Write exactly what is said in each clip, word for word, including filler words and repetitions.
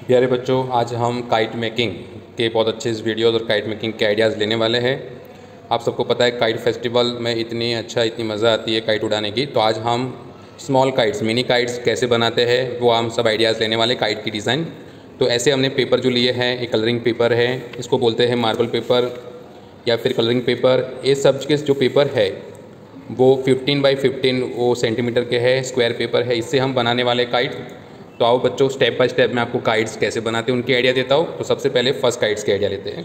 प्यारे बच्चों, आज हम काइट मेकिंग के बहुत अच्छे वीडियोज़ और काइट मेकिंग के आइडियाज़ लेने वाले हैं। आप सबको पता है काइट फेस्टिवल में इतनी अच्छा इतनी मज़ा आती है काइट उड़ाने की। तो आज हम स्मॉल काइट्स मिनी काइट्स कैसे बनाते हैं वो हम सब आइडियाज़ लेने वाले काइट की डिज़ाइन। तो ऐसे हमने पेपर जो लिए हैं, एक कलरिंग पेपर है, इसको बोलते हैं मार्बल पेपर या फिर कलरिंग पेपर। ये सब के जो पेपर है वो फिफ्टीन बाई फिफ्टीन वो सेंटीमीटर के है, स्क्वायर पेपर है। इससे हम बनाने वाले काइट। तो आओ बच्चों, स्टेप बाय स्टेप मैं आपको काइट्स कैसे बनाते हैं उनकी आइडिया देता हूँ। तो सबसे पहले फर्स्ट काइट्स के आइडिया लेते हैं।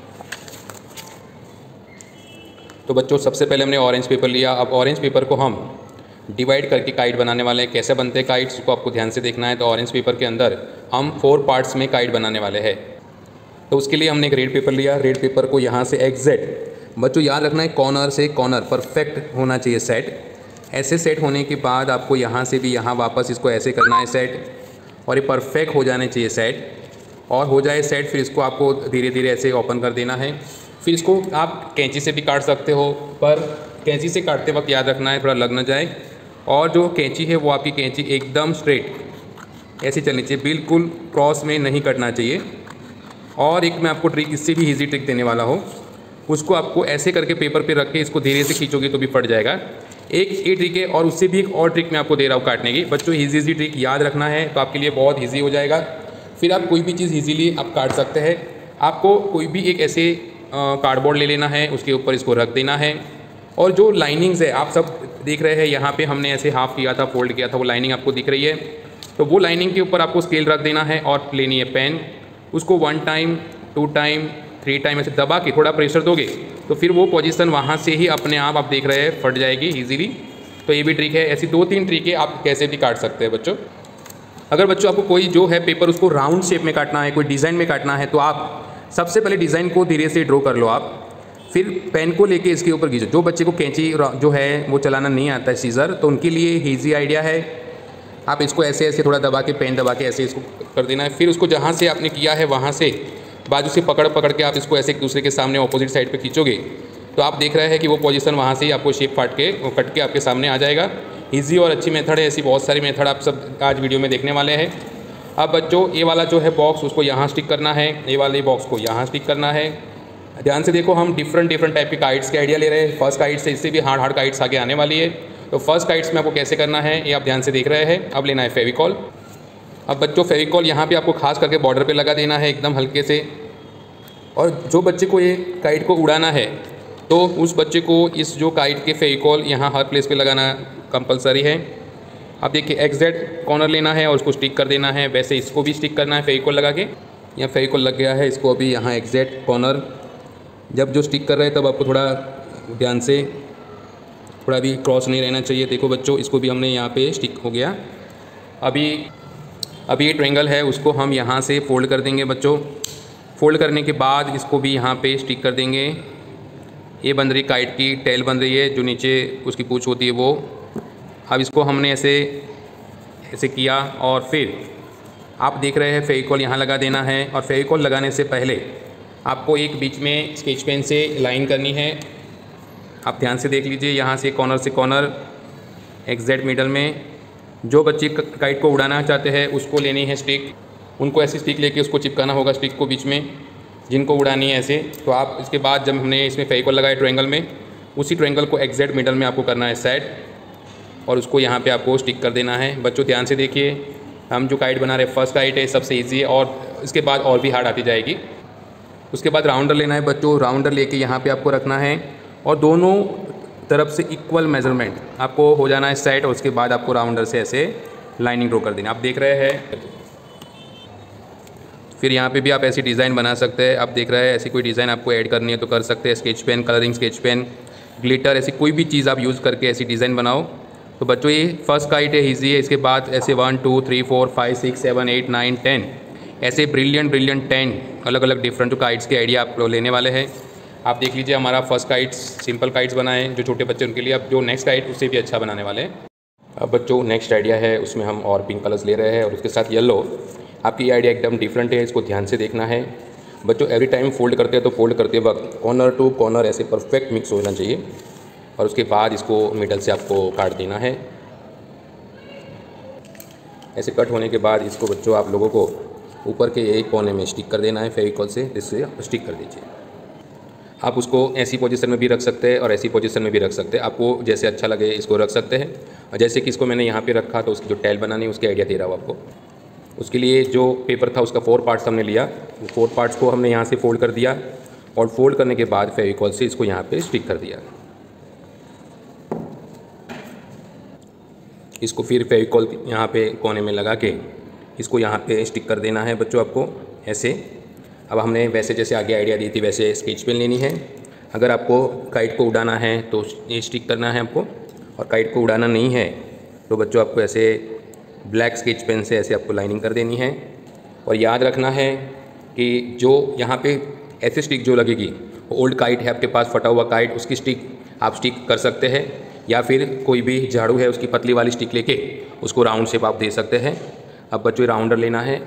तो बच्चों सबसे पहले हमने ऑरेंज पेपर लिया। अब ऑरेंज पेपर को हम डिवाइड करके काइट बनाने वाले हैं। कैसे बनते हैं काइट्स को आपको ध्यान से देखना है। तो ऑरेंज पेपर के अंदर हम फोर पार्ट्स में काइट बनाने वाले हैं। तो उसके लिए हमने एक रेड पेपर लिया। रेड पेपर को यहाँ से एग्जैक्ट बच्चों याद रखना है, कॉर्नर से कॉर्नर परफेक्ट होना चाहिए सेट। ऐसे सेट होने के बाद आपको यहाँ से भी यहाँ वापस इसको ऐसे करना है सेट, और ये परफेक्ट हो जाने चाहिए सेट। और हो जाए सेट फिर इसको आपको धीरे धीरे ऐसे ओपन कर देना है। फिर इसको आप कैंची से भी काट सकते हो, पर कैंची से काटते वक्त याद रखना है थोड़ा लग न जाए। और जो कैंची है वो आपकी कैंची एकदम स्ट्रेट ऐसे चलनी चाहिए, बिल्कुल क्रॉस में नहीं कटना चाहिए। और एक मैं आपको ट्रिक, इससे भी ईजी ट्रिक देने वाला हूँ। उसको आपको ऐसे करके पेपर पे रख के इसको धीरे से खींचोगे तो भी फट जाएगा। एक ये ट्रिक है, और उससे भी एक और ट्रिक मैं आपको दे रहा हूँ काटने की। बच्चों ईजी ईजी ट्रिक याद रखना है तो आपके लिए बहुत ईजी हो जाएगा। फिर आप कोई भी चीज़ ईजीली आप काट सकते हैं। आपको कोई भी एक ऐसे कार्डबोर्ड ले लेना है, उसके ऊपर इसको रख देना है। और जो लाइनिंग्स है आप सब देख रहे हैं, यहाँ पे हमने ऐसे हाफ किया था, फोल्ड किया था, वो लाइनिंग आपको दिख रही है। तो वो लाइनिंग के ऊपर आपको स्केल रख देना है और लेनी है पेन। उसको one time, two time, three time ऐसे दबा के थोड़ा प्रेशर दोगे तो फिर वो पोजीशन वहाँ से ही अपने आप आप देख रहे हैं फट जाएगी इजीली। तो ये भी ट्रिक है। ऐसी दो तीन ट्रिक है, आप कैसे भी काट सकते हैं बच्चों। अगर बच्चों आपको कोई जो है पेपर उसको राउंड शेप में काटना है, कोई डिज़ाइन में काटना है, तो आप सबसे पहले डिज़ाइन को धीरे से ड्रॉ कर लो। आप फिर पेन को लेके इसके ऊपर खींचो। जो बच्चे को कैंची जो है वो चलाना नहीं आता है, सीज़र, तो उनके लिए ईजी आइडिया है। आप इसको ऐसे ऐसे थोड़ा दबा के, पेन दबा के ऐसे इसको कर देना है। फिर उसको जहाँ से आपने किया है वहाँ से बाजू से पकड़ पकड़ के आप इसको ऐसे एक दूसरे के सामने ऑपोजिट साइड पे खींचोगे तो आप देख रहे हैं कि वो पोजीशन वहाँ से ही आपको शेप फाट के वो कट के आपके सामने आ जाएगा। इजी और अच्छी मेथड है। ऐसी बहुत सारी मेथड आप सब आज वीडियो में देखने वाले हैं। अब बच्चों ये वाला जो है बॉक्स उसको यहाँ स्टिक करना है, ये वाले बॉक्स को यहाँ स्टिक करना है। ध्यान से देखो, हम डिफरेंट डिफरेंट टाइप के काइट्स के आइडिया ले रहे हैं। फर्स्ट काइट से इससे भी हार्ड हार्ड काइट्स आगे आने वाली है। तो फर्स्ट काइट्स में आपको कैसे करना है ये आप ध्यान से देख रहे हैं। अब लेना है फेविकॉल। अब बच्चों फेविकॉल यहाँ पे आपको खास करके बॉर्डर पे लगा देना है एकदम हल्के से। और जो बच्चे को ये काइट को उड़ाना है तो उस बच्चे को इस जो काइट के फेविकॉल यहाँ हर प्लेस पे लगाना कंपलसरी है। अब देखिए एग्जैक्ट कॉर्नर लेना है और उसको स्टिक कर देना है। वैसे इसको भी स्टिक करना है फेविकॉल लगा के। यहाँ फेविकॉल लग गया है, इसको अभी यहाँ एग्जैक्ट कॉर्नर जब जो स्टिक कर रहे हैं तब आपको थोड़ा ध्यान से, थोड़ा भी क्रॉस नहीं रहना चाहिए। देखो बच्चों, इसको भी हमने यहाँ पे स्टिक हो गया। अभी अभी ये ट्रायंगल है, उसको हम यहाँ से फोल्ड कर देंगे बच्चों। फोल्ड करने के बाद इसको भी यहाँ पे स्टिक कर देंगे। ये बन रही काइट की टेल बन रही है, जो नीचे उसकी पूँछ होती है वो। अब इसको हमने ऐसे ऐसे किया और फिर आप देख रहे हैं फेविकॉल यहाँ लगा देना है। और फेविकॉल लगाने से पहले आपको एक बीच में स्केच पेन से लाइन करनी है। आप ध्यान से देख लीजिए, यहाँ से कॉर्नर से कॉर्नर एग्जैक्ट मिडल में। जो बच्चे काइट को उड़ाना चाहते हैं उसको लेनी है स्टिक, उनको ऐसी स्टिक लेके उसको चिपकाना होगा स्टिक को बीच में, जिनको उड़ानी है ऐसे। तो आप इसके बाद जब हमने इसमें फेविकॉल लगाया ट्रायंगल में, उसी ट्रायंगल को एग्जैक्ट मिडल में आपको करना है सेट, और उसको यहाँ पे आपको स्टिक कर देना है। बच्चों ध्यान से देखिए, हम जो काइट बना रहे हैं फर्स्ट काइट है, सबसे ईजी है, और इसके बाद और भी हार्ड आती जाएगी। उसके बाद राउंडर लेना है बच्चों। राउंडर लेके यहाँ पे आपको रखना है और दोनों तरफ से इक्वल मेजरमेंट आपको हो जाना है सेट। और उसके बाद आपको राउंडर से ऐसे लाइनिंग ड्रॉ कर देना। आप देख रहे हैं, फिर यहाँ पे भी आप ऐसी डिज़ाइन बना सकते हैं। आप देख रहे हैं, ऐसी कोई डिज़ाइन आपको ऐड करनी है तो कर सकते हैं। Sketch pen, colouring sketch pen, glitter, ऐसी कोई भी चीज़ आप यूज़ करके ऐसी डिज़ाइन बनाओ। तो बच्चों ये फर्स्ट काइट है, ईजी है। इसके बाद ऐसे one two three four five six seven eight nine ten ऐसे ब्रिलियंट ब्रिलियंट टेन अलग अलग डिफरेंट जो काइट्स के आइडिया आप लोग लेने वाले हैं। आप देख लीजिए, हमारा फर्स्ट काइट्स सिंपल काइट्स बनाए जो छोटे बच्चे उनके लिए। अब जो नेक्स्ट काइट उससे भी अच्छा बनाने वाले हैं। अब बच्चों नेक्स्ट आइडिया है, उसमें हम और पिंक कलर्स ले रहे हैं और उसके साथ येलो। आपकी आइडिया एकदम डिफरेंट है, इसको ध्यान से देखना है बच्चों। एवरी टाइम फोल्ड करते हैं तो फोल्ड करते वक्त कॉर्नर टू कॉर्नर ऐसे परफेक्ट मिक्स होना चाहिए। और उसके बाद इसको मिडल से आपको काट देना है। ऐसे कट होने के बाद इसको बच्चों आप लोगों को ऊपर के एक कोने में स्टिक कर देना है फेविकॉल से, जिससे आप स्टिक कर दीजिए। आप उसको ऐसी पोजीशन में भी रख सकते हैं और ऐसी पोजीशन में भी रख सकते हैं, आपको जैसे अच्छा लगे इसको रख सकते हैं। और जैसे कि इसको मैंने यहाँ पे रखा तो उसकी जो टैल बनानी है उसकी आइडिया दे रहा हूँ आपको। उसके लिए जो पेपर था उसका फोर पार्ट्स हमने लिया, वो फोर पार्ट्स को हमने यहाँ से फोल्ड कर दिया और फोल्ड करने के बाद फेविकॉल से इसको यहाँ पे स्टिक कर दिया। इसको फिर फेविकॉल यहाँ पे कोने में लगा के इसको यहाँ पे स्टिक कर देना है बच्चों आपको ऐसे। अब हमने वैसे जैसे आगे आइडिया दी थी वैसे स्केच पेन लेनी है। अगर आपको काइट को उड़ाना है तो ये स्टिक करना है आपको, और काइट को उड़ाना नहीं है तो बच्चों आपको ऐसे ब्लैक स्केच पेन से ऐसे आपको लाइनिंग कर देनी है। और याद रखना है कि जो यहाँ पे ऐसे स्टिक जो लगेगी वो ओल्ड काइट है आपके पास, फटा हुआ काइट, उसकी स्टिक आप स्टिक कर सकते हैं, या फिर कोई भी झाड़ू है उसकी पतली वाली स्टिक लेके उसको राउंड शेप आप दे सकते हैं। अब बच्चों राउंडर लेना है,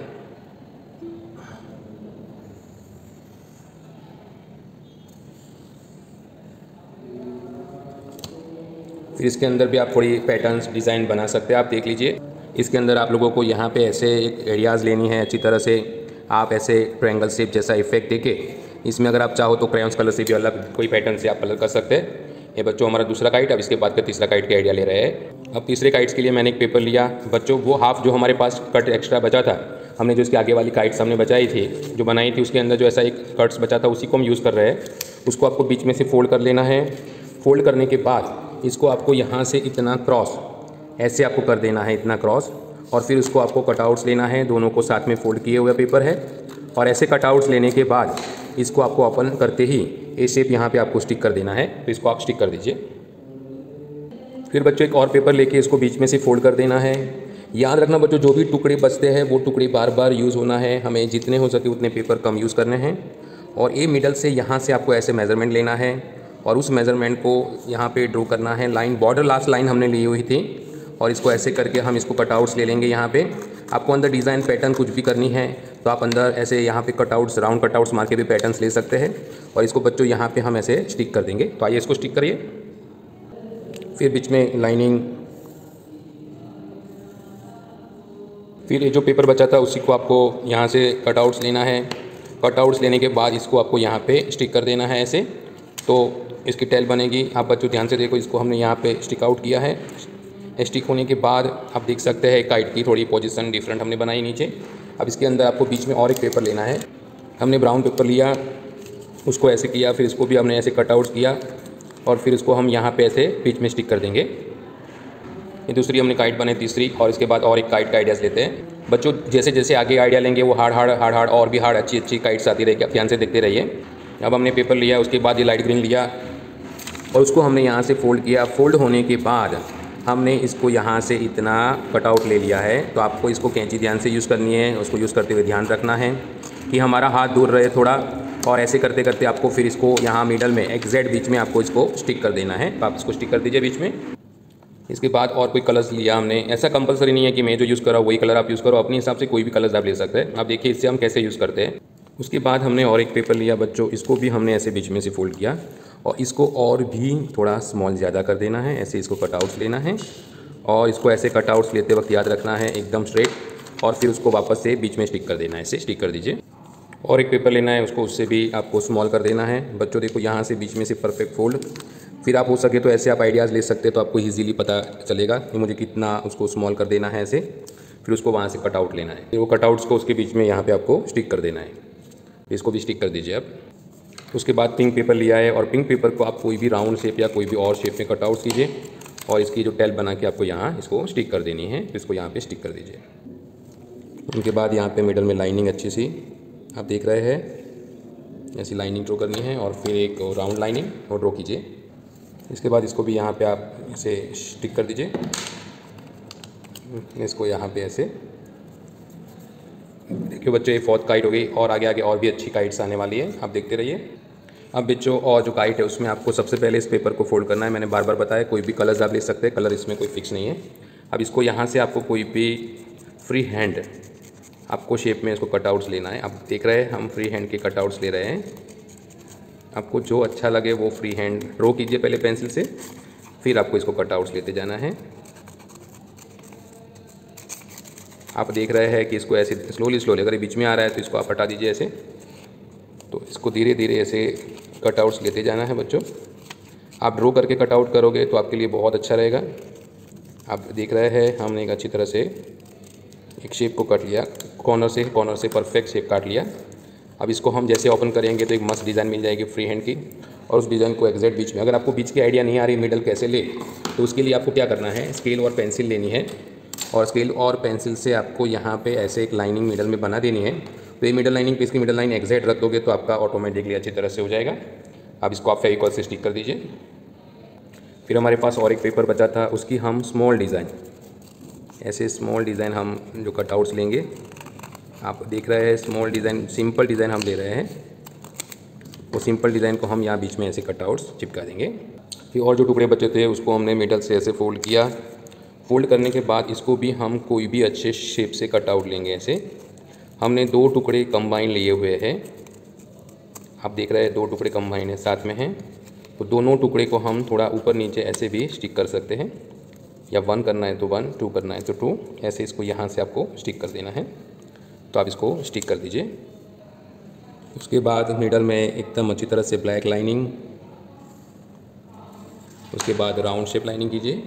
फिर इसके अंदर भी आप थोड़ी पैटर्न्स डिज़ाइन बना सकते हैं। आप देख लीजिए इसके अंदर आप लोगों को यहाँ पे ऐसे एक एरियाज़ लेनी है अच्छी तरह से। आप ऐसे ट्रायंगल शेप जैसा इफेक्ट देके इसमें अगर आप चाहो तो क्रेयॉन्स कलर से भी अलग कोई पैटर्न से आप कलर कर सकते हैं। ये बच्चों हमारा दूसरा काइट। अब इसके बाद का तीसरा काइट का आइडिया ले रहे हैं। अब तीसरे काइट्स के लिए मैंने एक पेपर लिया बच्चों, वो हाफ जो हमारे पास कट एक्स्ट्रा बचा था, हमने जो इसके आगे वाली काइट्स हमने बचाई थी जो बनाई थी उसके अंदर जो ऐसा एक कट्स बचा था उसी को हम यूज़ कर रहे हैं। उसको आपको बीच में से फोल्ड कर लेना है। फोल्ड करने के बाद इसको आपको यहाँ से इतना क्रॉस ऐसे आपको कर देना है, इतना क्रॉस, और फिर उसको आपको कटआउट्स लेना है। दोनों को साथ में फोल्ड किए हुए पेपर है, और ऐसे कटआउट्स लेने के बाद इसको आपको ओपन करते ही ए शेप यहाँ पे आपको स्टिक कर देना है। तो इसको आप स्टिक कर दीजिए। फिर बच्चों एक और पेपर लेके इसको बीच में से फोल्ड कर देना है। याद रखना बच्चों जो भी टुकड़े बचते हैं वो टुकड़े बार बार यूज़ होना है, हमें जितने हो सके उतने पेपर कम यूज़ करने हैं। और ये मिडल से यहाँ से आपको ऐसे मेज़रमेंट लेना है और उस मेज़रमेंट को यहाँ पे ड्रॉ करना है। लाइन बॉर्डर लास्ट लाइन हमने ली हुई थी, और इसको ऐसे करके हम इसको कटआउट्स ले लेंगे। यहाँ पे आपको अंदर डिज़ाइन पैटर्न कुछ भी करनी है तो आप अंदर ऐसे यहाँ पे कटआउट्स राउंड कटआउट्स मार के भी पैटर्न्स ले सकते हैं, और इसको बच्चों यहाँ पे हम ऐसे स्टिक कर देंगे। तो आइए इसको स्टिक करिए। फिर बीच में लाइनिंग, फिर ये जो पेपर बचा था उसी को आपको यहाँ से कटआउट्स लेना है। कटआउट्स लेने के बाद इसको आपको यहाँ पे स्टिक कर देना है ऐसे, तो इसकी टेल बनेगी। आप बच्चों ध्यान से देखो, इसको हमने यहाँ पे स्टिक आउट किया है। स्टिक होने के बाद आप देख सकते हैं काइट की थोड़ी पोजीशन डिफरेंट हमने बनाई नीचे। अब इसके अंदर आपको बीच में और एक पेपर लेना है। हमने ब्राउन पेपर लिया, उसको ऐसे किया, फिर इसको भी हमने ऐसे कटआउट्स किया, और फिर इसको हम यहाँ पे ऐसे बीच में स्टिक कर देंगे। ये दूसरी हमने काइट बनाई, तीसरी। और इसके बाद और एक काइट का आइडियाज़ लेते हैं बच्चों। जैसे जैसे आगे आइडिया लेंगे वो हार्ड हार्ड हार्ड हार्ड और भी हार्ड अच्छी अच्छी काइट्स आती रहेगी, आप ध्यान से देखते रहिए। अब हमने पेपर लिया, उसके बाद ये लाइट ग्रीन लिया और उसको हमने यहाँ से फोल्ड किया। फोल्ड होने के बाद हमने इसको यहाँ से इतना कटआउट ले लिया है। तो आपको इसको कैंची ध्यान से यूज़ करनी है, उसको यूज़ करते हुए ध्यान रखना है कि हमारा हाथ दूर रहे थोड़ा, और ऐसे करते करते आपको फिर इसको यहाँ मिडल में एग्जैक्ट बीच में आपको इसको स्टिक कर देना है। तो आप इसको स्टिक कर दीजिए बीच में। इसके बाद और कोई कलर्स लिया हमने, ऐसा कंपलसरी नहीं है कि मैं जो यूज़ कर रहा हूँ वही कलर आप यूज़ करो, अपने हिसाब से कोई भी कलर्स आप ले सकते हैं। आप देखिए इससे हम कैसे यूज़ करते हैं। उसके बाद हमने और एक पेपर लिया बच्चों, इसको भी हमने ऐसे बीच में से फोल्ड किया, और इसको और भी थोड़ा स्मॉल ज़्यादा कर देना है। ऐसे इसको कटआउट्स लेना है, और इसको ऐसे कटआउट्स लेते वक्त याद रखना है एकदम स्ट्रेट, और फिर उसको वापस से बीच में स्टिक कर देना है। ऐसे स्टिक कर दीजिए। और एक पेपर लेना है, उसको उससे भी आपको स्मॉल कर देना है बच्चों। देखो यहाँ से बीच में से परफेक्ट फोल्ड। फिर आप हो सके तो ऐसे आप आइडियाज़ ले सकते हैं, तो आपको ईजीली पता चलेगा कि मुझे कितना उसको स्मॉल कर देना है ऐसे। फिर उसको वहाँ से कटआउट लेना है, फिर वो कटआउट्स को उसके बीच में यहाँ पे आपको स्टिक कर देना है। इसको भी स्टिक कर दीजिए आप। उसके बाद पिंक पेपर लिया है, और पिंक पेपर को आप कोई भी राउंड शेप या कोई भी और शेप में कटआउट कीजिए, और इसकी जो टेल बना के आपको यहाँ इसको स्टिक कर देनी है। इसको यहाँ पे स्टिक कर दीजिए। उनके बाद यहाँ पे मिडल में लाइनिंग अच्छी सी आप देख रहे हैं, ऐसी लाइनिंग ड्रॉ करनी है, और फिर एक राउंड लाइनिंग और ड्रॉ कीजिए। इसके बाद इसको भी यहाँ पे आप इसे स्टिक कर दीजिए। इसको यहाँ पे ऐसे देखिए बच्चों, ये फोर्थ काइट हो गई, और आगे आगे और भी अच्छी काइट्स आने वाली है, आप देखते रहिए। अब बच्चों और जो काइट है उसमें आपको सबसे पहले इस पेपर को फोल्ड करना है। मैंने बार बार बताया कोई भी कलर्स आप ले सकते हैं, कलर इसमें कोई फिक्स नहीं है। अब इसको यहाँ से आपको कोई भी फ्री हैंड आपको शेप में इसको कटआउट्स लेना है। आप देख रहे हैं हम फ्री हैंड के कटआउट्स ले रहे हैं। आपको जो अच्छा लगे वो फ्री हैंड ड्रॉ कीजिए पहले पेंसिल से, फिर आपको इसको कटआउट्स लेते जाना है। आप देख रहे हैं कि इसको ऐसे स्लोली स्लोली, अगर ये बीच में आ रहा है तो इसको आप हटा दीजिए ऐसे। तो इसको धीरे धीरे ऐसे कटआउट्स लेते जाना है बच्चों। आप ड्रॉ करके कटआउट करोगे तो आपके लिए बहुत अच्छा रहेगा। आप देख रहे हैं हमने एक अच्छी तरह से एक शेप को काट लिया, कॉर्नर से कॉर्नर से परफेक्ट शेप काट लिया। अब इसको हम जैसे ओपन करेंगे तो एक मस्त डिज़ाइन मिल जाएगी फ्री हैंड की, और उस डिज़ाइन को एग्जैक्ट बीच में, अगर आपको बीच की आइडिया नहीं आ रही मिडल कैसे ले, तो उसके लिए आपको क्या करना है, स्केल और पेंसिल लेनी है, और स्केल और पेंसिल से आपको यहाँ पे ऐसे एक लाइनिंग मिडल में बना देनी है। तो ये मिडल लाइनिंग पे इसकी मिडल लाइन एग्जैक्ट रख दोगे तो आपका ऑटोमेटिकली अच्छी तरह से हो जाएगा। अब इसको आप फेविकॉल से स्टिक कर दीजिए। फिर हमारे पास और एक पेपर बचा था, उसकी हम स्मॉल डिज़ाइन, ऐसे स्मॉल डिज़ाइन हम जो कटआउट्स लेंगे, आप देख रहे हैं स्मॉल डिज़ाइन, सिंपल डिज़ाइन हम ले रहे हैं। वो सिंपल डिज़ाइन को हम यहाँ बीच में ऐसे कटआउट्स चिपका देंगे। फिर और जो टुकड़े बचे थे उसको हमने मिडल से ऐसे फोल्ड किया। फोल्ड करने के बाद इसको भी हम कोई भी अच्छे शेप से कटआउट लेंगे। ऐसे हमने दो टुकड़े कंबाइन लिए हुए हैं, आप देख रहे हैं दो टुकड़े कंबाइन है साथ में हैं। तो दोनों टुकड़े को हम थोड़ा ऊपर नीचे ऐसे भी स्टिक कर सकते हैं, या वन करना है तो वन, टू करना है तो टू, ऐसे इसको यहाँ से आपको स्टिक कर देना है। तो आप इसको स्टिक कर दीजिए। उसके बाद मिडल में एकदम अच्छी तरह से ब्लैक लाइनिंग, उसके बाद राउंड शेप लाइनिंग कीजिए।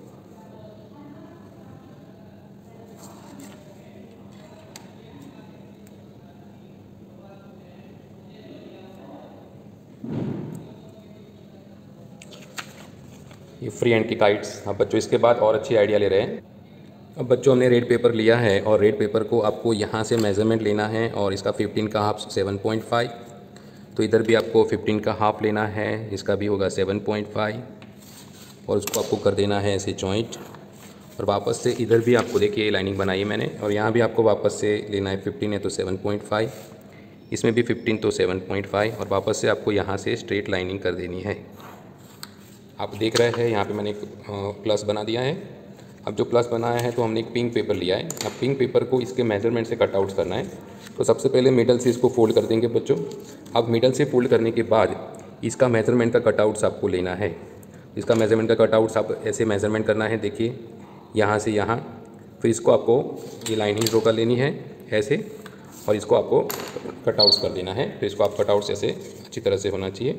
ये फ्री हैंड की काइट्स। अब बच्चों इसके बाद और अच्छी आइडिया ले रहे हैं। अब बच्चों हमने रेड पेपर लिया है, और रेड पेपर को आपको यहाँ से मेज़रमेंट लेना है, और इसका फिफ्टीन का हाफ सेवन पॉइंट फाइव, तो इधर भी आपको फिफ्टीन का हाफ लेना है, इसका भी होगा सेवन पॉइंट फाइव, और उसको आपको कर देना है ऐसे जॉइंट। और वापस से इधर भी आपको देखिए लाइनिंग बनाई है मैंने, और यहाँ भी आपको वापस से लेना है, फिफ्टीन है तो सेवन पॉइंट फाइव, इसमें भी फिफ्टीन तो सेवन पॉइंट फाइव, और वापस से आपको यहाँ से स्ट्रेट लाइनिंग कर देनी है। आप देख रहे हैं यहाँ पे मैंने एक प्लस बना दिया है। अब जो प्लस बनाया है तो हमने एक पिंक पेपर लिया है। अब पिंक पेपर को इसके मेजरमेंट से कटआउट्स करना है। तो सबसे पहले मिडल से इसको फोल्ड कर देंगे बच्चों। अब मिडल से फोल्ड करने के बाद इसका मेजरमेंट का कटआउट्स आपको लेना है। इसका मेजरमेंट का कटआउट्स आप ऐसे मेजरमेंट करना है, देखिए यहाँ से यहाँ। फिर इसको आपको ये लाइनिंग ड्रॉ कर लेनी है ऐसे, और इसको आपको कटआउट्स कर देना है। तो इसको आप कटआउट्स ऐसे अच्छी तरह से होना चाहिए।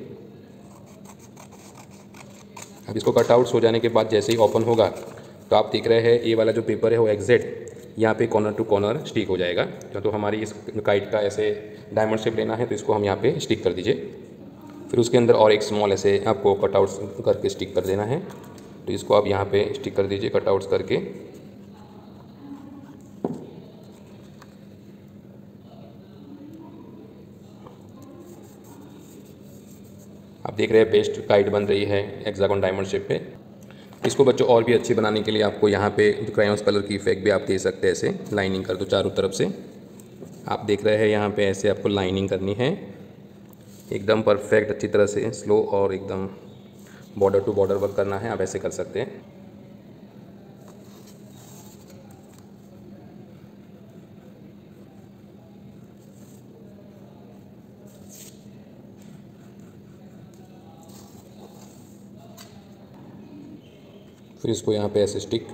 अब इसको कटआउट्स हो जाने के बाद जैसे ही ओपन होगा तो आप देख रहे हैं ये वाला जो पेपर है वो एग्जैक्ट यहाँ पे कॉर्नर टू कॉर्नर स्टिक हो जाएगा। तो हमारी इस काइट का ऐसे डायमंड शेप लेना है, तो इसको हम यहाँ पे स्टिक कर दीजिए। फिर उसके अंदर और एक स्मॉल ऐसे आपको कटआउट्स करके स्टिक कर देना है। तो इसको आप यहाँ पे स्टिक कर दीजिए कटआउट्स करके। आप देख रहे हैं बेस्ट काइट बन रही है हेक्सागोन डायमंड शेप पे। इसको बच्चों और भी अच्छी बनाने के लिए आपको यहाँ पे क्रायॉन्स कलर की इफेक्ट भी आप दे सकते हैं। ऐसे लाइनिंग कर दो चारों तरफ से। आप देख रहे हैं यहाँ पे ऐसे आपको लाइनिंग करनी है एकदम परफेक्ट, अच्छी तरह से स्लो और एकदम बॉर्डर टू बॉर्डर वर्क करना है। आप ऐसे कर सकते हैं। फिर इसको यहाँ पे ऐसे स्टिक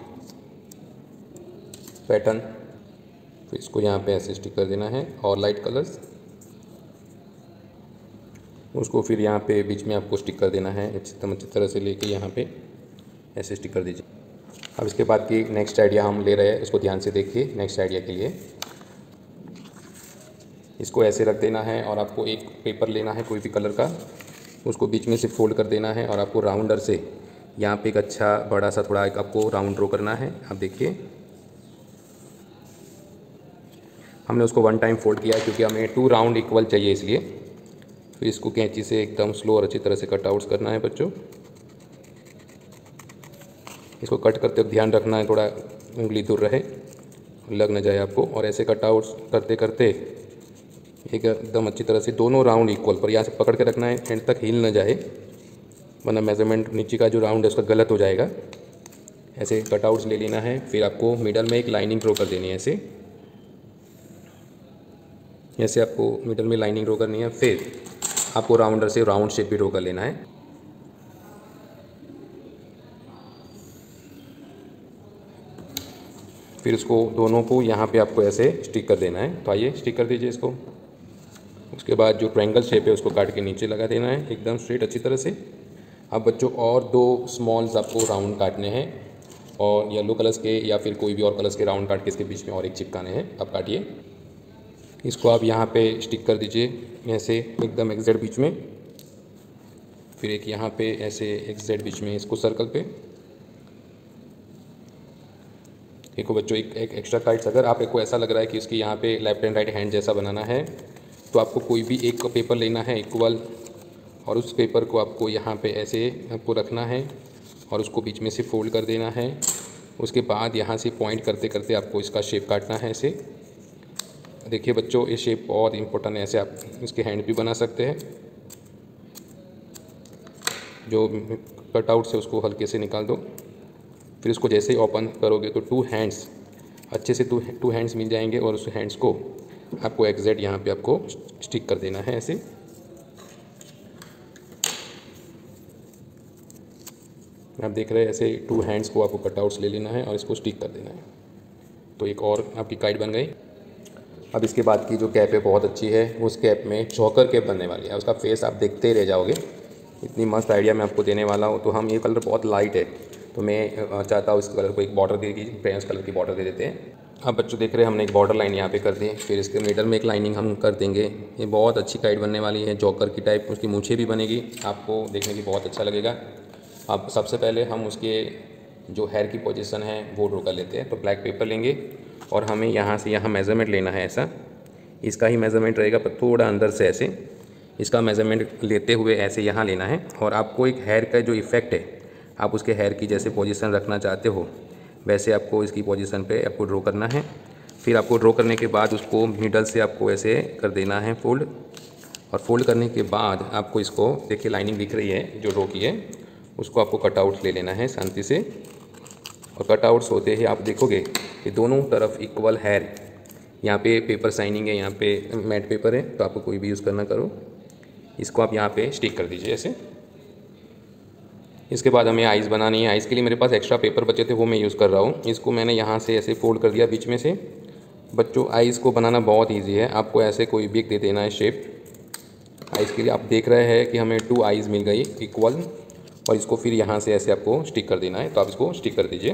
पैटर्न, फिर इसको यहाँ पे ऐसे स्टिक कर देना है, और लाइट कलर्स उसको फिर यहाँ पे बीच में आपको स्टिक कर देना है एकदम अच्छी तरह से लेके यहाँ पे ऐसे स्टिक कर दीजिए। अब इसके बाद की नेक्स्ट आइडिया हम ले रहे हैं, उसको ध्यान से देखिए। नेक्स्ट आइडिया के लिए इसको ऐसे रख देना है, और आपको एक पेपर लेना है कोई भी कलर का, उसको बीच में से फोल्ड कर देना है, और आपको राउंडर से यहाँ पे एक अच्छा बड़ा सा थोड़ा एक आपको राउंड ड्रॉ करना है। आप देखिए हमने उसको वन टाइम फोल्ड किया है क्योंकि हमें टू राउंड इक्वल चाहिए, इसलिए। फिर इसको कैंची से एकदम स्लो और अच्छी तरह से कटआउट्स करना है बच्चों। इसको कट करते वक्त ध्यान रखना है थोड़ा उंगली दूर रहे, लग न जाए आपको। और ऐसे कटआउट्स करते करते एक एकदम अच्छी तरह से दोनों राउंड इक्वल पर यहाँ से पकड़ के रखना है, एंड तक हिल न जाए, वरना मेजरमेंट नीचे का जो राउंड है उसका गलत हो जाएगा। ऐसे कटआउट्स ले लेना है। फिर आपको मिडल में एक लाइनिंग ड्रॉ कर देनी है ऐसे ऐसे आपको मिडल में लाइनिंग ड्रॉ करनी है। फिर आपको राउंडर से राउंड शेप भी ड्रॉ कर लेना है। फिर इसको दोनों को यहाँ पे आपको ऐसे स्टिक कर देना है। तो आइए स्टिक कर दीजिए इसको। उसके बाद जो ट्रायंगल शेप है उसको काट के नीचे लगा देना है एकदम स्ट्रेट अच्छी तरह से। अब बच्चों और दो स्मॉल्स आपको राउंड काटने हैं और येलो कलर्स के या फिर कोई भी और कलर्स के राउंड काट के इसके बीच में और एक चिपकाने हैं। अब काटिए इसको, आप यहाँ पे स्टिक कर दीजिए ऐसे एकदम एग्जैक्ट बीच में। फिर एक यहाँ पे ऐसे एग्जैक्ट बीच में इसको सर्कल पे। देखो बच्चों, एक एक एक्स्ट्रा काइट्स अगर आपको ऐसा लग रहा है कि इसकी यहाँ पे लेफ्ट एंड राइट हैंड जैसा बनाना है तो आपको कोई भी एक पेपर लेना है इक्वल, और उस पेपर को आपको यहाँ पे ऐसे आपको रखना है और उसको बीच में से फोल्ड कर देना है। उसके बाद यहाँ से पॉइंट करते करते आपको इसका शेप काटना है ऐसे। देखिए बच्चों, ये शेप बहुत इंपॉर्टेंट है। ऐसे आप इसके हैंड भी बना सकते हैं। जो कटआउट से उसको हल्के से निकाल दो। फिर इसको जैसे ही ओपन करोगे तो टू हैंड्स अच्छे से टू टू हैंड्स मिल जाएंगे और उस हैंड्स को आपको एग्जैक्ट यहाँ पे आपको स्टिक कर देना है ऐसे। आप देख रहे हैं ऐसे टू हैंड्स को आपको कटआउट्स ले लेना है और इसको स्टिक कर देना है। तो एक और आपकी काइट बन गई। अब इसके बाद की जो कैप है बहुत अच्छी है। उस कैप में चौकर कैप बनने वाली है। उसका फेस आप देखते ही रह जाओगे, इतनी मस्त आइडिया मैं आपको देने वाला हूँ। तो हम ये कलर बहुत लाइट है तो मैं चाहता हूँ इस कलर को एक बॉर्डर दे दी, ब्राउन कलर की बॉर्डर दे देते हैं। अब बच्चों देख रहे हैं हमने एक बॉर्डर लाइन यहाँ पे कर दी। फिर इसके मिडल में एक लाइनिंग हम कर देंगे। ये बहुत अच्छी काइट बनने वाली है, जॉकर की टाइप। उसकी मूछें भी बनेगी, आपको देखने की बहुत अच्छा लगेगा। अब सबसे पहले हम उसके जो हेयर की पोजीशन है वो ड्रॉ कर लेते हैं। तो ब्लैक पेपर लेंगे और हमें यहाँ से यहाँ मेज़रमेंट लेना है ऐसा। इसका ही मेज़रमेंट रहेगा पर थोड़ा अंदर से ऐसे इसका मेज़रमेंट लेते हुए ऐसे यहाँ लेना है। और आपको एक हेयर का जो इफ़ेक्ट है, आप उसके हेयर की जैसे पोजीशन रखना चाहते हो वैसे आपको इसकी पोजीशन पे आपको ड्रॉ करना है। फिर आपको ड्रॉ करने के बाद उसको मिडल से आपको ऐसे कर देना है फोल्ड। और फोल्ड करने के बाद आपको इसको देखिए लाइनिंग दिख रही है जो ड्रॉ की है, उसको आपको कटआउट्स ले लेना है शांति से। और कटआउट्स होते ही आप देखोगे कि दोनों तरफ इक्वल हेयर, यहाँ पे पेपर शाइनिंग है, यहाँ पे मैट पेपर है, तो आपको कोई भी यूज़ करना करो। इसको आप यहाँ पे स्टिक कर दीजिए ऐसे। इसके बाद हमें आइज़ बनानी है। आइज़ के लिए मेरे पास एक्स्ट्रा पेपर बचे थे वो मैं यूज़ कर रहा हूँ। इसको मैंने यहाँ से ऐसे फोल्ड कर दिया बीच में से। बच्चों आइज़ को बनाना बहुत ईजी है, आपको ऐसे कोई भी दे देना है शेप। आइज़ के लिए आप देख रहे हैं कि हमें टू आइज़ मिल गई इक्वल, और इसको फिर यहाँ से ऐसे आपको स्टिक कर देना है। तो आप इसको स्टिक कर दीजिए।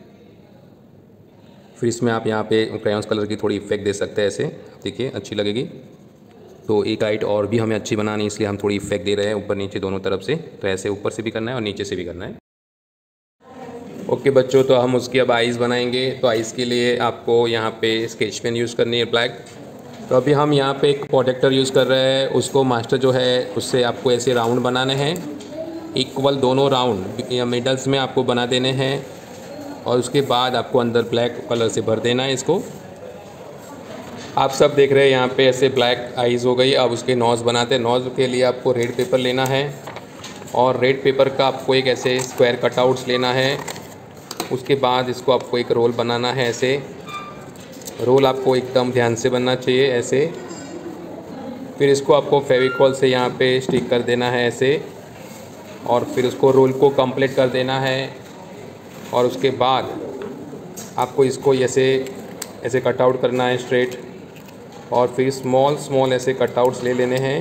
फिर इसमें आप यहाँ पे क्रेयॉन्स कलर की थोड़ी इफेक्ट दे सकते हैं ऐसे, देखिए अच्छी लगेगी। तो एक हाइट और भी हमें अच्छी बनानी है, इसलिए हम थोड़ी इफेक्ट दे रहे हैं ऊपर नीचे दोनों तरफ से। तो ऐसे ऊपर से भी करना है और नीचे से भी करना है। ओके बच्चों, तो हम उसकी अब आइज़ बनाएंगे। तो आइज़ के लिए आपको यहाँ पे स्केच पेन यूज़ करनी है ब्लैक। तो अभी हम यहाँ पे एक प्रोटेक्टर यूज़ कर रहे हैं। उसको मास्टर जो है उससे आपको ऐसे राउंड बनाने हैं इक्वल, दोनों राउंड या मिडल्स में आपको बना देने हैं। और उसके बाद आपको अंदर ब्लैक कलर से भर देना है इसको। आप सब देख रहे हैं यहाँ पे ऐसे ब्लैक आइज़ हो गई। अब उसके नोज़ बनाते हैं। नोज़ के लिए आपको रेड पेपर लेना है और रेड पेपर का आपको एक ऐसे स्क्वायर कटआउट्स लेना है। उसके बाद इसको आपको एक रोल बनाना है ऐसे। रोल आपको एकदम ध्यान से बनना चाहिए ऐसे। फिर इसको आपको फेविकॉल से यहाँ पे स्टिक कर देना है ऐसे, और फिर उसको रोल को कंप्लीट कर देना है। और उसके बाद आपको इसको ऐसे ऐसे कटआउट करना है स्ट्रेट, और फिर स्मॉल स्मॉल ऐसे कटआउट्स ले लेने हैं।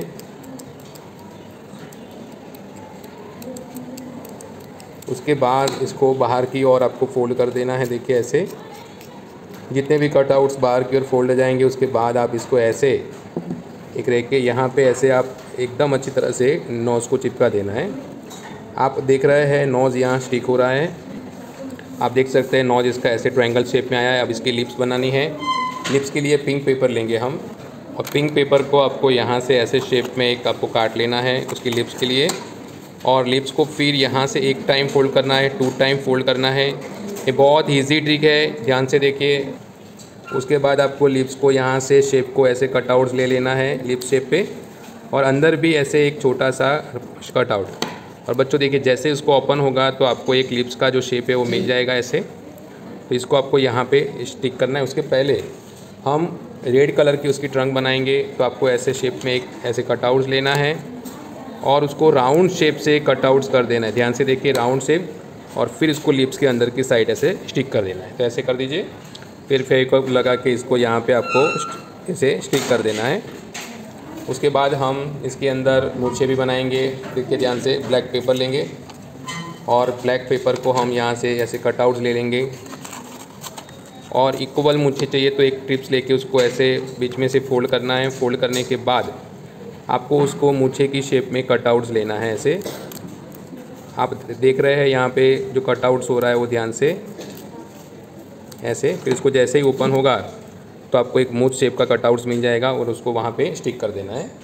उसके बाद इसको बाहर की ओर आपको फोल्ड कर देना है। देखिए ऐसे जितने भी कटआउट्स बाहर की ओर फोल्ड हो जाएंगे, उसके बाद आप इसको ऐसे एक रख के यहाँ पे ऐसे आप एकदम अच्छी तरह से नोज़ को चिपका देना है। आप देख रहे हैं नोज़ यहाँ स्टिक हो रहा है। आप देख सकते हैं नोज़ इसका ऐसे ट्रायंगल शेप में आया है। अब इसकी लिप्स बनानी है। लिप्स के लिए पिंक पेपर लेंगे हम, और पिंक पेपर को आपको यहाँ से ऐसे शेप में एक आपको काट लेना है उसकी लिप्स के लिए। और लिप्स को फिर यहाँ से एक टाइम फोल्ड करना है, टू टाइम फोल्ड करना है। ये बहुत ईजी ट्रिक है, ध्यान से देखिए। उसके बाद आपको लिप्स को यहाँ से शेप को ऐसे कटआउट्स ले लेना है लिप्स शेप पे, और अंदर भी ऐसे एक छोटा सा कटआउट। और बच्चों देखिए जैसे इसको ओपन होगा तो आपको एक लिप्स का जो शेप है वो मिल जाएगा ऐसे। तो इसको आपको यहाँ पे स्टिक करना है। उसके पहले हम रेड कलर की उसकी ट्रंक बनाएंगे। तो आपको ऐसे शेप में एक ऐसे कटआउट्स लेना है और उसको राउंड शेप से कटआउट्स कर देना है। ध्यान से देखिए राउंड शेप, और फिर इसको लिप्स के अंदर की साइड ऐसे स्टिक कर देना है। तो ऐसे कर दीजिए। फिर फेविक्विक लगा के इसको यहाँ पे आपको इसे स्टिक कर देना है। उसके बाद हम इसके अंदर मूर्छे भी बनाएंगे। देखिए ध्यान से, ब्लैक पेपर लेंगे और ब्लैक पेपर को हम यहाँ से ऐसे कटआउट्स ले लेंगे और इक्वल मूर्छे चाहिए तो एक ट्रिप्स लेके उसको ऐसे बीच में से फोल्ड करना है। फोल्ड करने के बाद आपको उसको मूर्छे की शेप में कटआउट्स लेना है। ऐसे आप देख रहे हैं यहाँ पे जो कटआउट्स हो रहा है वो ध्यान से ऐसे। फिर इसको जैसे ही ओपन होगा तो आपको एक मूछ शेप का कटआउट्स मिल जाएगा और उसको वहाँ पे स्टिक कर देना है।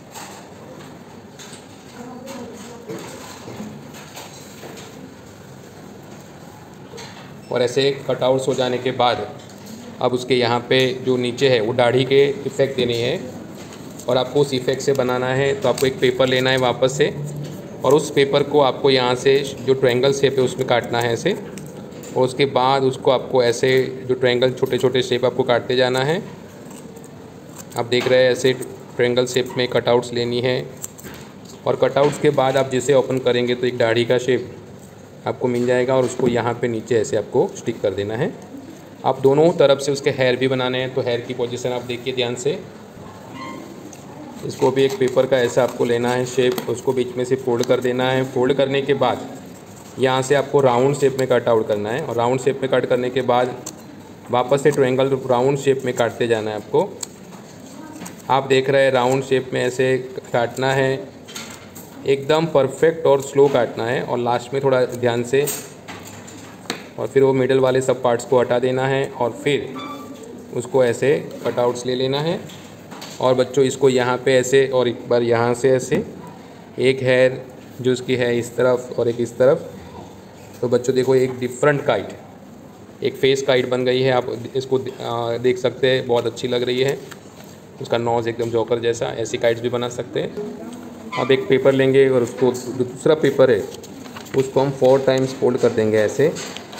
और ऐसे कटआउट्स हो जाने के बाद अब उसके यहाँ पे जो नीचे है वो दाढ़ी के इफ़ेक्ट देनी है और आपको उस इफ़ेक्ट से बनाना है। तो आपको एक पेपर लेना है वापस से और उस पेपर को आपको यहाँ से जो ट्रायंगल शेप है उसमें काटना है ऐसे। और उसके बाद उसको आपको ऐसे जो ट्रायंगल छोटे छोटे शेप आपको काटते जाना है। आप देख रहे हैं ऐसे ट्रायंगल शेप में कटआउट्स लेनी है और कटआउट्स के बाद आप जिसे ओपन करेंगे तो एक दाढ़ी का शेप आपको मिल जाएगा और उसको यहाँ पे नीचे ऐसे आपको स्टिक कर देना है। आप दोनों तरफ से उसके हेयर भी बनाने हैं तो हेयर की पोजीशन आप देखिए ध्यान से। इसको भी एक पेपर का ऐसा आपको लेना है शेप, उसको बीच में से फोल्ड कर देना है। फोल्ड करने के बाद यहाँ से आपको राउंड शेप में कट आउट करना है और राउंड शेप में कट करने के बाद वापस से ट्रायंगल राउंड शेप में काटते जाना है आपको। आप देख रहे हैं राउंड शेप में ऐसे काटना है, एकदम परफेक्ट और स्लो काटना है और लास्ट में थोड़ा ध्यान से। और फिर वो मिडल वाले सब पार्ट्स को हटा देना है और फिर उसको ऐसे कटआउट्स ले लेना है। और बच्चों इसको यहाँ पे ऐसे और एक बार यहाँ से ऐसे, एक हेयर जो उसकी है इस तरफ और एक इस तरफ। तो बच्चों देखो एक डिफरेंट काइट, एक फेस काइट बन गई है। आप इसको देख सकते हैं, बहुत अच्छी लग रही है। उसका नोज़ एकदम जोकर जैसा, ऐसी काइट्स भी बना सकते हैं। अब एक पेपर लेंगे और उसको दूसरा पेपर है उसको हम फोर टाइम्स फोल्ड कर देंगे ऐसे।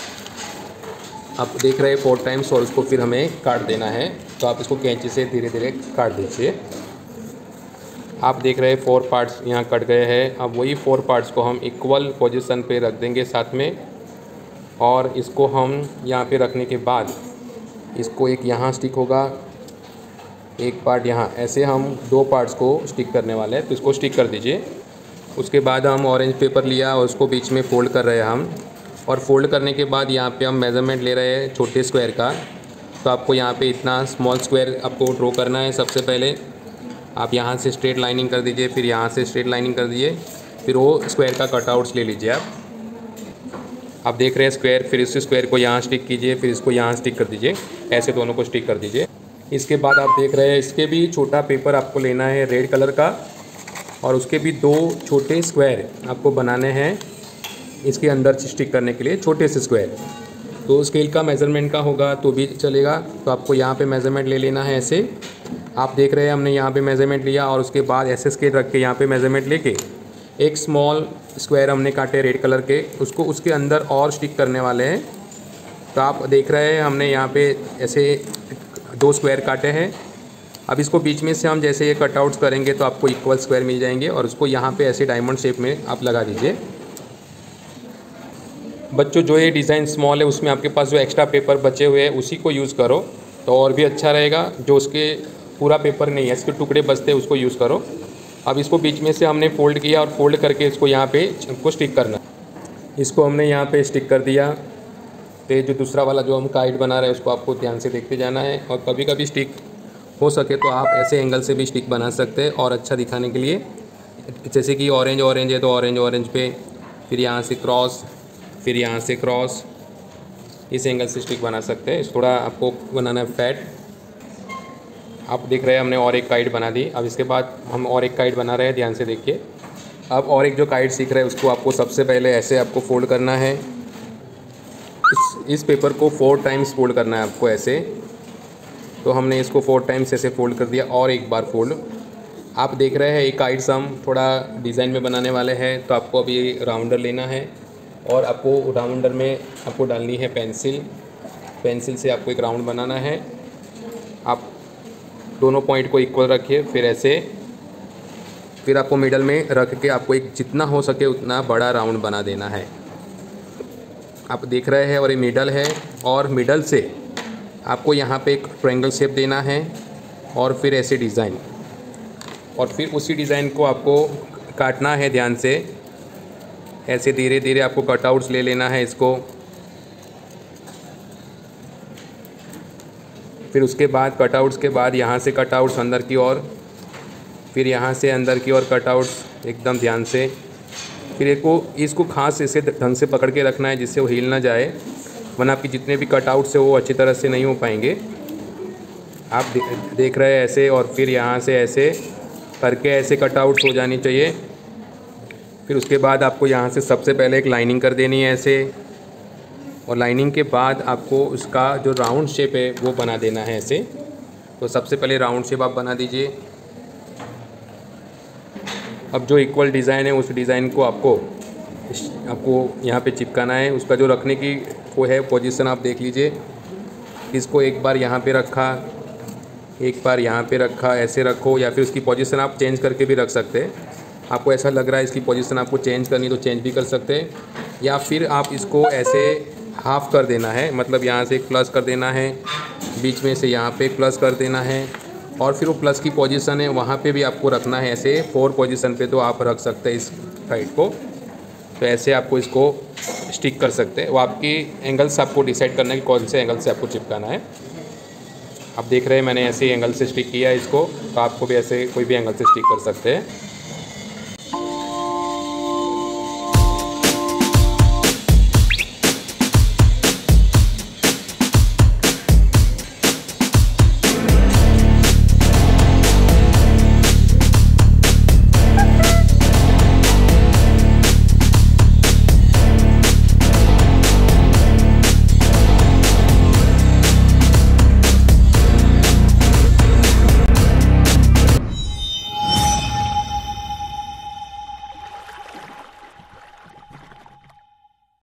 आप देख रहे हैं फोर टाइम्स और उसको फिर हमें काट देना है। तो आप इसको कैंची से धीरे धीरे काट दीजिए। आप देख रहे हैं फोर पार्ट्स यहाँ कट गए हैं। अब वही फोर पार्ट्स को हम इक्वल पोजीशन पे रख देंगे साथ में और इसको हम यहाँ पे रखने के बाद इसको एक यहाँ स्टिक होगा, एक पार्ट यहाँ, ऐसे हम दो पार्ट्स को स्टिक करने वाले हैं। तो इसको स्टिक कर दीजिए। उसके बाद हम ऑरेंज पेपर लिया और उसको बीच में फ़ोल्ड कर रहे हैं हम। और फोल्ड करने के बाद यहाँ पे हम मेज़रमेंट ले रहे हैं छोटे स्क्वायर का। तो आपको यहाँ पे इतना स्मॉल स्क्वायर आपको ड्रॉ करना है। सबसे पहले आप यहाँ से स्ट्रेट लाइनिंग कर दीजिए, फिर यहाँ से स्ट्रेट लाइनिंग कर दीजिए, फिर वो स्क्वायर का कटआउट्स ले लीजिए। आप आप देख रहे हैं स्क्वायर, फिर इस स्क्वायर को यहाँ स्टिक कीजिए, फिर इसको यहाँ स्टिक कर दीजिए। ऐसे दोनों को स्टिक कर दीजिए। इसके बाद आप देख रहे हैं इसके भी छोटा पेपर आपको लेना है रेड कलर का और उसके भी दो छोटे स्क्वायर आपको बनाने हैं इसके अंदर स्टिक करने के लिए, छोटे से स्क्वायर। तो स्केल का मेज़रमेंट का होगा तो भी चलेगा। तो आपको यहाँ पे मेज़रमेंट ले लेना है ऐसे। आप देख रहे हैं हमने यहाँ पे मेज़रमेंट लिया और उसके बाद ऐसे स्केल रख के यहाँ पे मेज़रमेंट लेके एक स्मॉल स्क्वायर हमने काटे रेड कलर के, उसको उसके अंदर और स्टिक करने वाले हैं। तो आप देख रहे हैं हमने यहाँ पे ऐसे दो स्क्वायर काटे हैं। अब इसको बीच में से हम जैसे ये कटआउट्स करेंगे तो आपको इक्वल स्क्वायर मिल जाएंगे और उसको यहाँ पे ऐसे डायमंड शेप में आप लगा दीजिए। बच्चों जो ये डिज़ाइन स्मॉल है उसमें आपके पास जो एक्स्ट्रा पेपर बचे हुए हैं उसी को यूज़ करो तो और भी अच्छा रहेगा। जो उसके पूरा पेपर नहीं है, इसके टुकड़े बचते हैं, उसको यूज़ करो। अब इसको बीच में से हमने फ़ोल्ड किया और फोल्ड करके इसको यहाँ पे इसको स्टिक करना। इसको हमने यहाँ पे स्टिक कर दिया। तो जो दूसरा वाला जो हम काइट बना रहे हैं उसको आपको ध्यान से देखते जाना है। और कभी कभी स्टिक हो सके तो आप ऐसे एंगल से भी स्टिक बना सकते हैं और अच्छा दिखाने के लिए। जैसे कि ऑरेंज ऑरेंज है तो ऑरेंज ऑरेंज पे, फिर यहाँ से क्रॉस, फिर यहाँ से क्रॉस, इस एंगल से स्टिक बना सकते हैं। थोड़ा आपको बनाना है फैट। आप देख रहे हैं हमने और एक काइट बना दी। अब इसके बाद हम और एक काइट बना रहे हैं, ध्यान से देखिए। अब और एक जो काइट सीख रहे हैं उसको आपको सबसे पहले ऐसे आपको फोल्ड करना है। इस इस पेपर को फोर टाइम्स फोल्ड करना है आपको ऐसे। तो हमने इसको फोर टाइम्स ऐसे फोल्ड कर दिया और एक बार फोल्ड। आप देख रहे हैं एक काइट्स हम थोड़ा डिज़ाइन में बनाने वाले हैं। तो आपको अभी राउंडर लेना है और आपको राउंडर में आपको डालनी है पेंसिल। पेंसिल से आपको एक राउंड बनाना है। आप दोनों पॉइंट को इक्वल रखिए, फिर ऐसे, फिर आपको मिडल में रख के आपको एक जितना हो सके उतना बड़ा राउंड बना देना है। आप देख रहे हैं और ये मिडल है और मिडल से आपको यहाँ पे एक ट्रायंगल शेप देना है और फिर ऐसे डिज़ाइन, और फिर उसी डिज़ाइन को आपको काटना है ध्यान से। ऐसे धीरे धीरे आपको कटआउट्स ले लेना है इसको। फिर उसके बाद कटआउट्स के बाद यहाँ से कटआउट्स अंदर की ओर, फिर यहाँ से अंदर की ओर कटआउट्स एकदम ध्यान से। फिर एक को इसको खास ऐसे ढंग से पकड़ के रखना है जिससे वो हिल ना जाए, वरना आपके जितने भी कटआउट्स है वो अच्छी तरह से नहीं हो पाएंगे। आप दे, देख रहे हैं ऐसे, और फिर यहाँ से ऐसे करके ऐसे कटआउट्स हो जानी चाहिए। फिर उसके बाद आपको यहाँ से सबसे पहले एक लाइनिंग कर देनी है ऐसे, और लाइनिंग के बाद आपको उसका जो राउंड शेप है वो बना देना है ऐसे। तो सबसे पहले राउंड शेप आप बना दीजिए। अब जो इक्वल डिज़ाइन है उस डिज़ाइन को आपको आपको यहाँ पे चिपकाना है। उसका जो रखने की वो है पोजीशन आप देख लीजिए। इसको एक बार यहाँ पे रखा, एक बार यहाँ पे रखा, ऐसे रखो, या फिर उसकी पोजीशन आप चेंज करके भी रख सकते हैं। आपको ऐसा लग रहा है इसकी पोजीशन आपको चेंज करनी तो चेंज भी कर सकते हैं, या फिर आप इसको ऐसे हाफ़ कर देना है, मतलब यहाँ से एक प्लस कर देना है, बीच में से यहाँ पे एक प्लस कर देना है, और फिर वो प्लस की पोजीशन है वहाँ पे भी आपको रखना है ऐसे। फोर पोजीशन पे तो आप रख सकते हैं इस काइट को। तो ऐसे आपको इसको स्टिक कर सकते हैं। वो आपकी एंगल्स आपको डिसाइड करना है कि कौन से एंगल से आपको चिपकाना है। आप देख रहे हैं मैंने ऐसे एंगल से स्टिक किया है इसको, तो आपको भी ऐसे कोई भी एंगल से स्टिक कर सकते हैं।